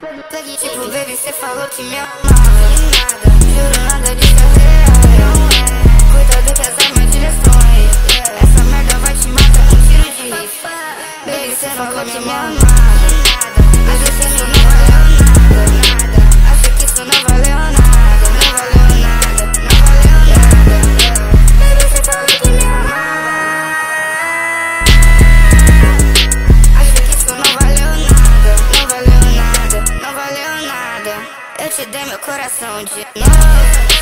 Tipo, baby, cê falou que me amava e nada, juro, nada disso é real. Cuidado que essa mente destrói. Essa merda vai te matar com tiro de rifle. Baby, cê falou que me amava e nada, mas esse não valeu nada. Acho que isso não valeu nada, não valeu nada, não valeu nada. Baby, cê falou que me amava. Acho que isso não valeu nada, não valeu nada, não valeu nada. Eu te dei meu coração de novo.